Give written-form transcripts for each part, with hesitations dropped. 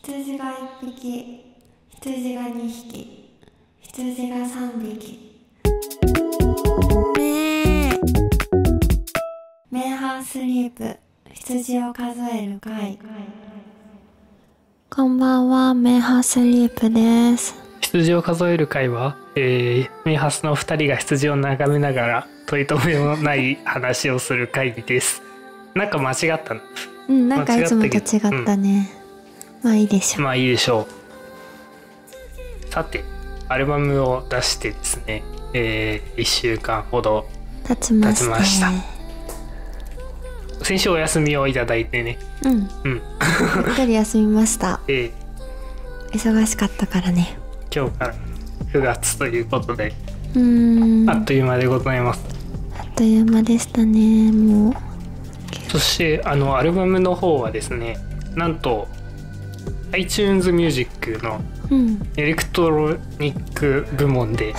羊が1匹、羊が2匹、羊が3匹。メンハースリープ、羊を数える会。こんばんは、メンハースリープです。 羊を数える会は、メンハスの2人が羊を眺めながら取り留めのない話をする会議です。なんか間違ったの。 なんかいつもと違ったね。まあいいでしょう。 まあいいでしょう。さて、アルバムを出してですね、1週間ほど経ちました。 先週お休みをいただいてね。 ゆっくり休みました。忙しかったからね。 今日から9月ということで、あっという間でございます。 あっという間でしたね。もうそしてアルバムの方はですね、なんと iTunes Music のエレクトロニック部門で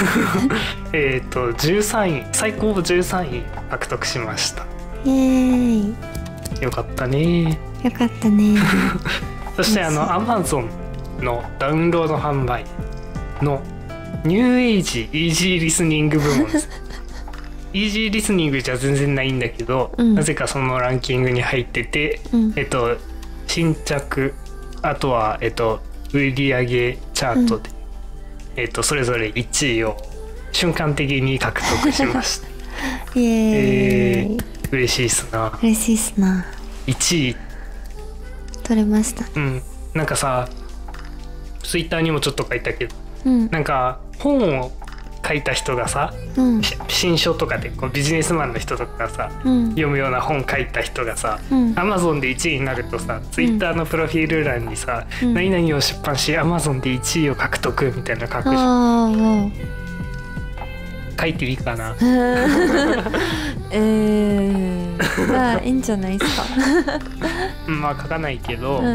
13位、最高13位獲得しました。 イエーイ。 よかったね。 よかったね。 そしてAmazon のダウンロード販売のニューエイジイージーリスニング部門です。イージーリスニングじゃ全然ないんだけど、なぜかそのランキングに入ってて、新着、あとは売上チャートで、それぞれ1位を瞬間的に獲得しました。 イエーイ。 嬉しいっすな。 嬉しいっすな。 1位取れました。 なんかさ、ツイッターにもちょっと書いたけど、なんか本を書いた人がさ、新書とかでこうビジネスマンの人とかがさ、読むような本書いた人がさ、Amazon で1位になるとさ、ツイッターのプロフィール欄にさ、何々を出版し Amazon で1位を獲得みたいな書くじゃん。書いていいかな。 まあいいんじゃないですか。 まあ書かないけど、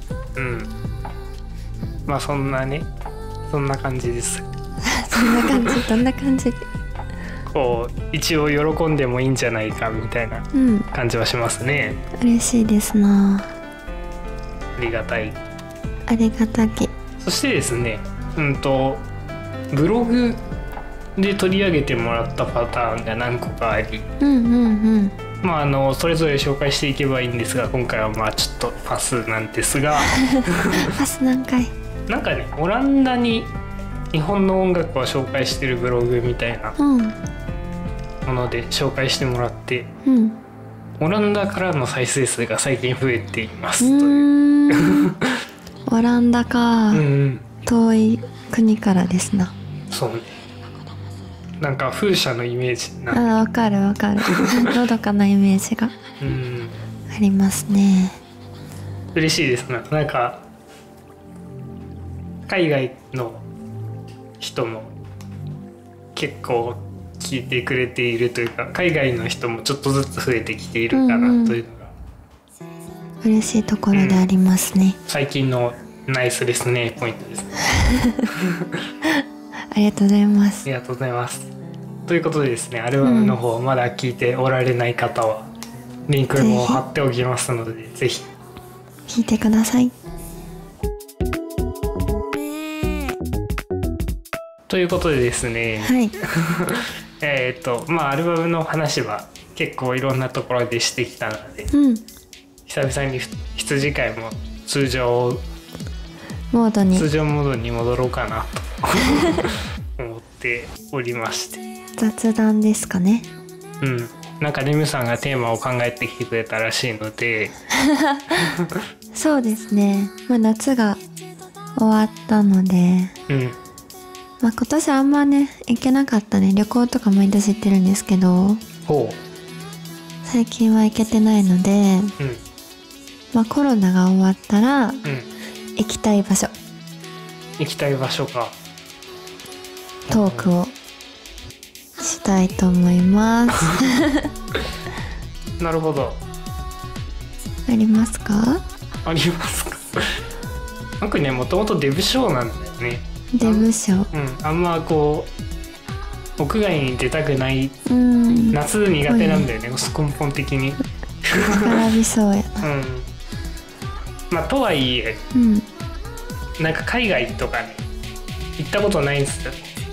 まあそんな感じです。 そんな感じ、どんな感じ。 こう一応喜んでもいいんじゃないかみたいな感じはしますね。 嬉しいですな。 ありがたい。 ありがたき。 そしてですね、ブログで取り上げてもらったパターンが何個かあり、まあそれぞれ紹介していけばいいんですが、今回はまあちょっとパスなんですがパス何回。 なんかね、オランダに日本の音楽を紹介してるブログみたいなもので紹介してもらって、オランダからの再生数が最近増えていますというオランダか、遠い国からですな。 そうね、なんか風車のイメージな。 わかるわかる。のどかなイメージがありますね。 嬉しいですな。なんか海外の人も結構聞いてくれているというか、海外の人もちょっとずつ増えてきているかなというのが、 嬉しいところでありますね。 最近のナイスですねポイントですね。 ありがとうございます。 ありがとうございます。ということでですね、アルバムの方まだ聞いておられない方はリンクも貼っておきますので、ぜひ聞いてください。 ということでですね、まあアルバムの話は結構いろんなところでしてきたので、久々に羊会も通常モードに戻ろうかなと思っておりまして、 雑談ですかね。 なんかレムさんがテーマを考えてきてくれたらしいのでそうですね、まあ、夏が終わったので、まあ、今年あんまね行けなかったね。旅行とか毎年行ってるんですけど、最近は行けてないので、まあ、コロナが終わったら、行きたい場所かトークをしたいと思います。 なるほど。 ありますか？ ありますか。僕ね、もともとデブ症なんだよね。 デブ症。 あんまこう屋外に出たくない、夏苦手なんだよね、根本的に。 絡みそうやな。 まあとはいえ、 うん、 なんか海外とかね行ったことないんですよ。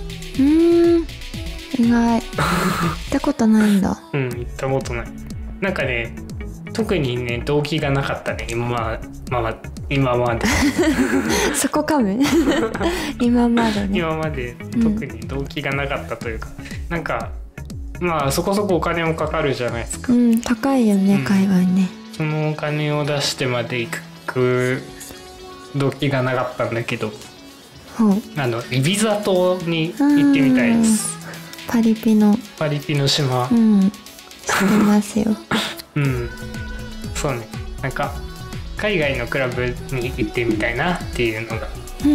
意外。行ったことないんだ。 うん、行ったことない。なんかね、特にね動機がなかったね、今までそこかも今までね。 今まで特に動機がなかったというか、なんかまあそこそこお金もかかるじゃないですか。 うん、高いよね、海外ね。 そのお金を出してまで行く動機がなかったんだけど、イビザ島に行ってみたいです。 パリピの島。 うん、知ってますよ。 うん、そうね。なんか海外のクラブに行ってみたいなっていうのが。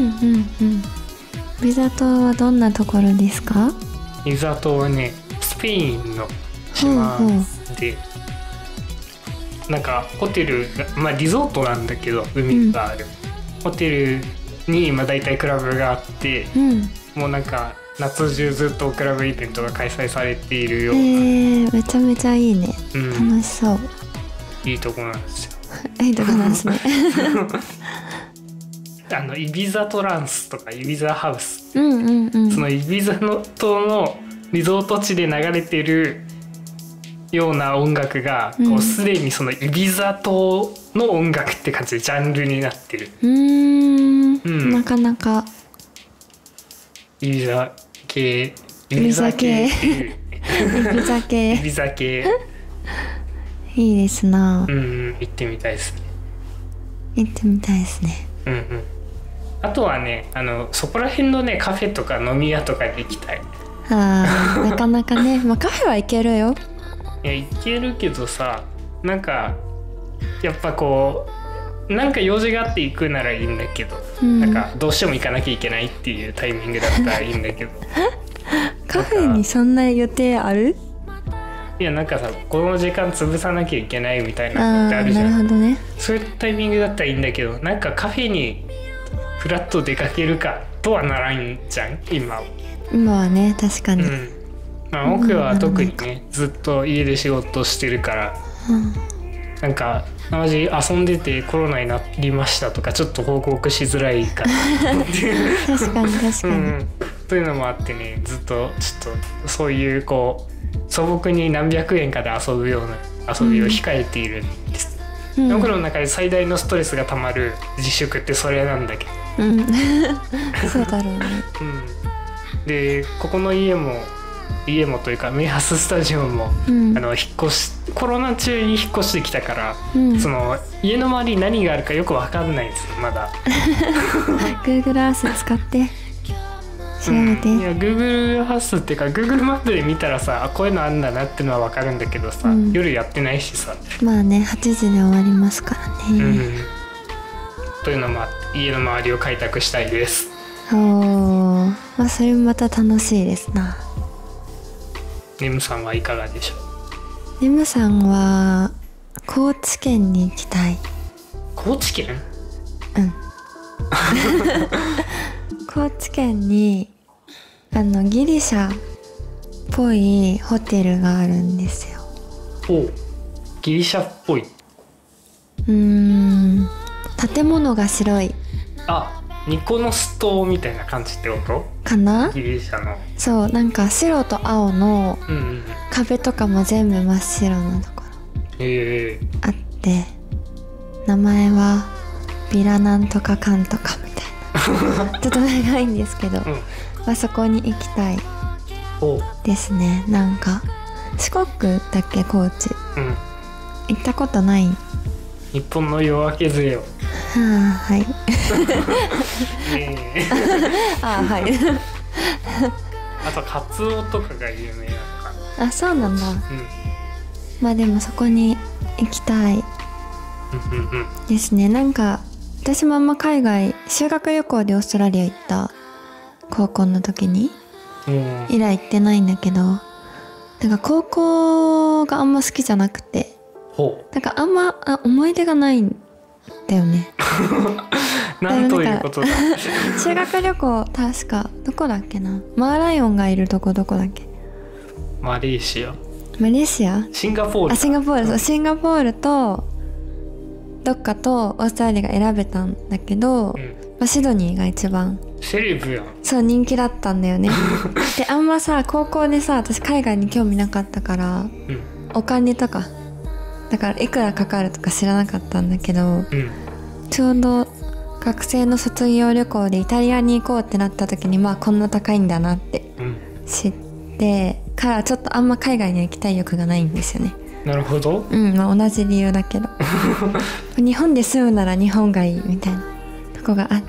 ビザ島はどんなところですか？ ビザ島はね、スペインの島で、なんかホテルが、リゾートなんだけど海がある、ホテルに今だいたいクラブがあって、もうなんか夏中ずっとクラブイベントが開催されているような。 めちゃめちゃいいね、楽しそう。 いいとこなんですよ。 いいとこなんですねイビザトランスとかイビザハウス、そのイビザの島のリゾート地で流れてるような音楽が、こうすでにそのイビザ島の音楽って感じでジャンルになってる。 なかなかイビザ系いいですな。 行ってみたいですね。あとはね、そこら辺のねカフェとか飲み屋とかに行きたい。 なかなかね、カフェは行けるよ。 いや行けるけどさ、なんかやっぱこうなんか用事があって行くならいいんだけど、なんかどうしても行かなきゃいけないっていうタイミングだったらいいんだけどカフェにそんな予定ある？ いやなんかさ、この時間潰さなきゃいけないみたいなのってあるじゃん。 なるほどね。 そういうタイミングだったらいいんだけど、なんかカフェにフラッと出かけるかとはならんじゃん今はね。確かに、 僕は特にねずっと家で仕事してるから、なんかマジ遊んでてコロナになりましたとかちょっと報告しづらいかな確かにというのもあってね、ずっとちょっとそういうこう素朴に何百円かで遊ぶような遊びを控えているんです。僕の中で最大のストレスがたまる自粛ってそれなんだけど、 そうだろうね。 でここの家もというかメイハススタジオも、コロナ中に引っ越してきたから、その家の周りに何があるかよく分かんないんですよまだ。 Google Earth 使って調べて。 いや Google Earth っていうか Google マップで見たらさ、こういうのあるんだなってのは分かるんだけどさ、夜やってないしさ。 まあね、8時で終わりますからね。 というのもあって家の周りを開拓したいです。 それもまた楽しいですな。 ネムさんはいかがでしょう？ ネムさんは高知県に行きたい。 高知県？ 高知県にギリシャっぽいホテルがあるんですよ。 ギリシャっぽい。 建物が白い。 ニコノス島みたいな感じってことかな？ ギリシャの。 そう、なんか白と青の壁とかも全部真っ白なところあって、名前はビラなんとかかんとかみたいなちょっと長いんですけど、そこに行きたいですね。なんか四国だっけ、高知、行ったことない？ 日本の夜明けぜよ。 はい。はい。 あとカツオとかが有名なのか。 そうなんだ。でもそこに行きたいですね。なんか私もあんま海外修学旅行でオーストラリア行った高校の時に以来行ってないんだけど、だから高校があんま好きじゃなくて、だからあんま思い出がないんだよね。 なんということだ。 修学旅行確かどこだっけな、マーライオンがいるとこどこだっけ？ マレーシア？ シンガポール。 シンガポール。 シンガポールとどっかとオーストラリアが選べたんだけど、シドニーが一番セレブやん。 そう人気だったんだよねであんまさ高校でさ私海外に興味なかったから、お金とかだからいくらかかるとか知らなかったんだけど、ちょうど学生の卒業旅行でイタリアに行こうってなった時にまあこんな高いんだなって知ってからちょっとあんま海外に行きたい欲がないんですよね。 なるほど。 まあ同じ理由だけど日本で住むなら日本がいいみたいなとこがあって、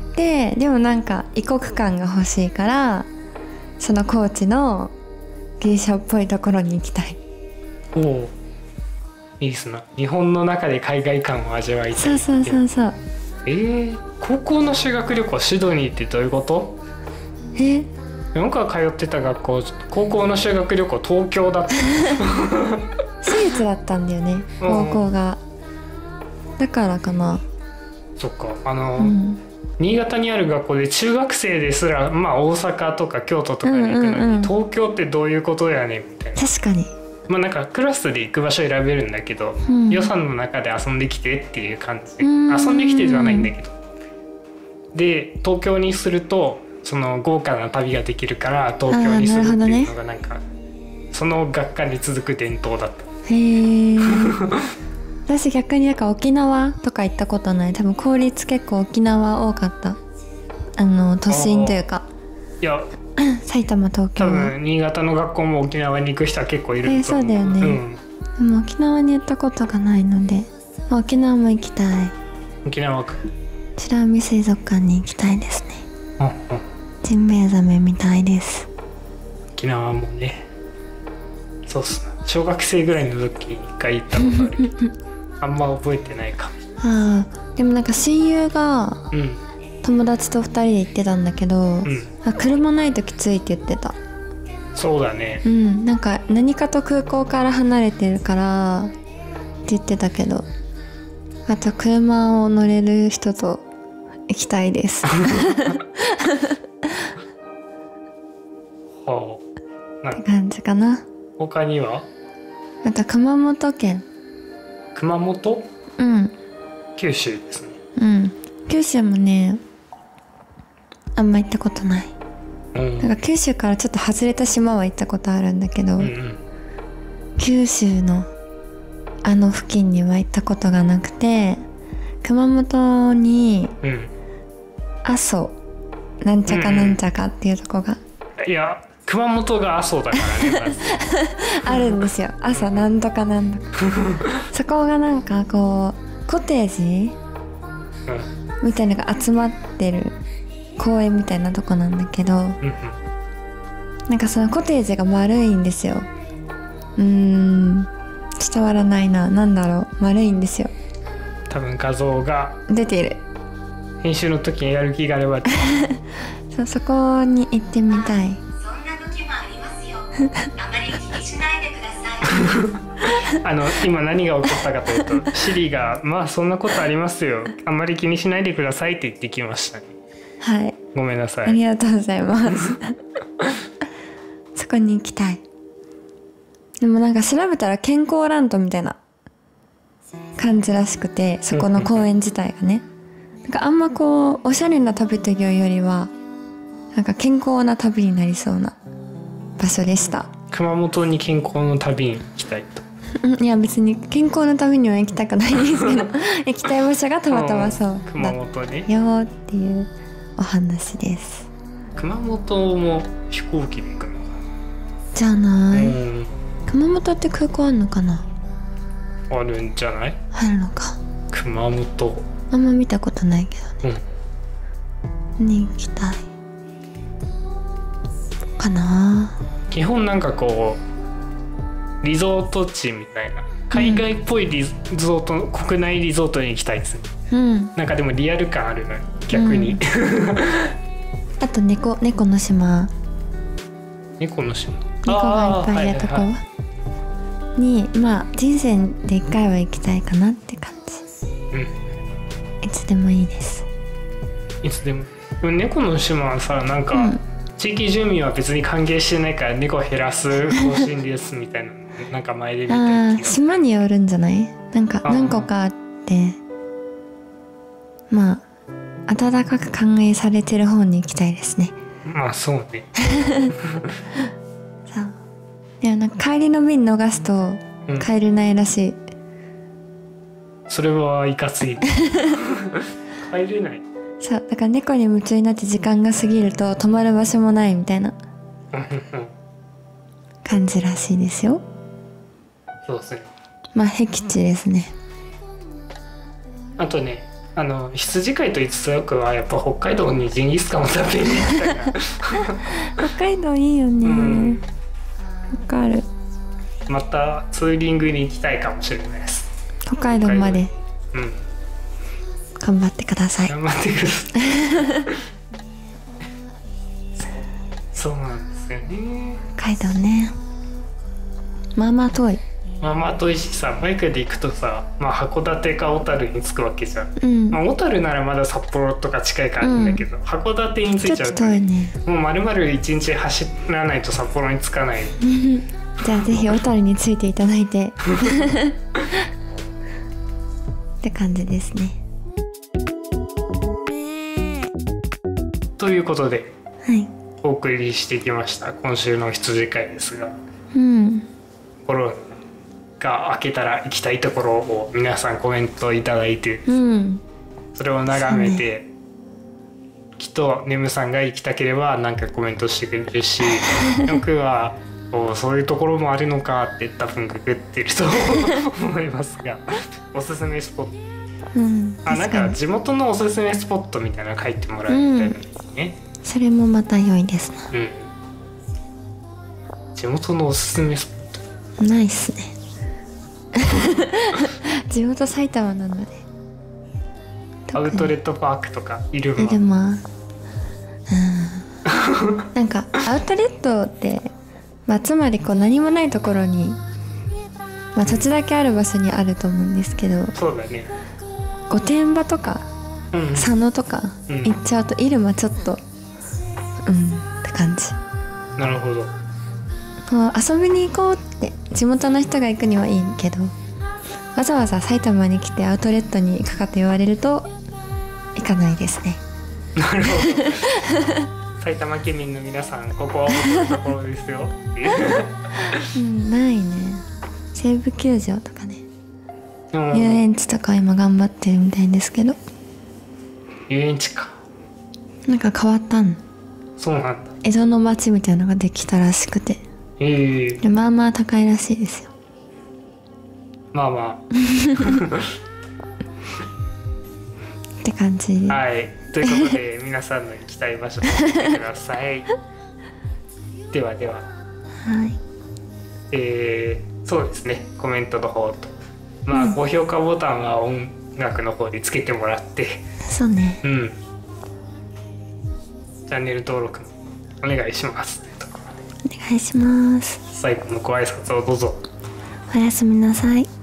でもなんか異国感が欲しいからその高知のギリシャっぽいところに行きたい。 おお、いいっすな。日本の中で海外感を味わいたいって。 そう高校の修学旅行シドニーってどういうこと？僕が通ってた学校高校の修学旅行東京だった私立だったんだよね高校が、だからかな。 そっか、新潟にある学校で中学生ですら、まあ、大阪とか京都とかに行くのに、東京ってどういうことやねんみたいな。 確かに、 まあなんかクラスで行く場所選べるんだけど、予算の中で遊んできてっていう感じで、遊んできてじゃないんだけど、で東京にするとその豪華な旅ができるから東京にするっていうのがなんか、その学科に続く伝統だった。 へえ私逆になんか沖縄とか行ったことない。多分公立結構沖縄多かった。都心というか、 いや埼玉東京多分新潟の学校も沖縄に行く人は結構いると思う。 そうだよね、でも沖縄に行ったことがないので、沖縄も行きたい。 沖縄か。 美ら海水族館に行きたいですね。ジンベエザメ見たいです。 沖縄もね、そうっすね。小学生ぐらいの時に1回行ったことあるけどあんま覚えてないかも。 でもなんか親友が友達と2人で行ってたんだけど、車ないときついって言ってた。 そうだね。 なんか何かと空港から離れてるからって言ってたけど、あと車を乗れる人と行きたいですって感じかな。 他には？ あと熊本県。 熊本？九州ですね。九州もねあんま行ったことない。なんか九州からちょっと外れた島は行ったことあるんだけど、九州の付近には行ったことがなくて、熊本に阿蘇なんちゃかなんちゃかっていうとこが、 いや熊本が阿蘇だからねあるんですよ。阿蘇なんとかなんとかそこがなんかこうコテージ、みたいなのが集まってる公園みたいなとこなんだけど、なんかそのコテージが丸いんですよ。伝わらないな。なんだろう、丸いんですよ。 多分画像が出ている。 編集の時にやる気があればそこに行ってみたい。 あまり気にしないでください今何が起こったかというとシリがまあそんなことありますよ、あんまり気にしないでくださいって言ってきましたね。 はい、 ごめんなさい。 ありがとうございますそこに行きたい。でもなんか調べたら健康ランドみたいな感じらしくて、そこの公園自体がね、なんかあんまこうおしゃれな旅というよりはなんか健康な旅になりそうな場所でした。 熊本に健康の旅に行きたいと。 いや別に健康の旅には行きたくないんですけど行きたい場所がたまたまそう熊本ねよっていうお話です。 熊本も飛行機で行くのかじゃない、熊本って空港あるのかな。 あるんじゃない？ あるのか。 熊本あんま見たことないけどね、に行きたいかな。 基本なんかこうリゾート地みたいな海外っぽいリゾート、国内リゾートに行きたいですね。なんかでもリアル感あるの逆に、 あと猫の島。 猫の島、 猫がいっぱいいるとこに、まあ人生で一回は行きたいかなって感じ。いつでもいいです。 いつでも。猫の島はさ、なんか、地域住民は別に歓迎してないから猫を減らす方針ですみたいななんか前で見た気が。 島によるんじゃない？なんか何個かあってまあ温かく歓迎されてる方に行きたいですね。 まあそうね。 そうでもなんか帰りの便逃すと帰れないらしい、 それはいかつい。帰れない。 そうだから猫に夢中になって時間が過ぎると泊まる場所もないみたいな感じらしいですよ。 そうですね。 まあ僻地ですね。 あとね、羊飼いと言ってたよくはやっぱ北海道にジンギスカンを食べに行ったから北海道いいよね。わかる。 またツーリングに行きたいかもしれないです。 北海道まで頑張ってください。 頑張ってください。そうなんですよね。 北海道ね、まあまあ遠い。 まあまあ遠いしさ、バイクで行くとさ、まあ、函館か小樽に着くわけじゃん、まあ、小樽ならまだ札幌とか近いからいいんだけど、函館に着いちゃうと、 遠いね。 もう丸々1日走らないと札幌に着かない。 じゃあぜひ小樽についていただいてって感じですね。 ということで、 はい、 お送りしてきました今週の羊会ですが、コロナが明けたら行きたいところを皆さんコメントいただいて、それを眺めて、きっとネムさんが行きたければなんかコメントしてくれるし、僕はそういうところもあるのかって多分ググってると思いますが、おすすめスポット、なんか地元のおすすめスポットみたいなの書いてもらえたらいいね。 それもまた良いですな。 地元のおすすめスポットないっすね。地元埼玉なので。 アウトレットパークとか入間。 なんかアウトレットって、つまりこう何もないところに、土地だけある場所にあると思うんですけど、 そうだね。 御殿場とか、佐野とか行っちゃうと入間ちょっとって感じ。 なるほど。 遊びに行こうって地元の人が行くにはいいけど、わざわざ埼玉に来てアウトレットに行くかと言われると行かないですね。 なるほど。埼玉県民の皆さん、ここは面白いところですよっていう。 ないね。西武球場とかね、遊園地とか今頑張ってるみたいですけど。 遊園地か。 なんか変わったん。 そうなんだ。 江戸の町みたいなのができたらしくて、でまあまあ高いらしいですよ。 まあまあって感じ。 はい、ということで皆さんの行きたい場所に行ってください。ではでは、そうですね、コメントの方と、高評価ボタンは音楽の方でつけてもらって、 そうね、 チャンネル登録もお願いしますというところで、 お願いします。 最後のご挨拶をどうぞ。 おやすみなさい。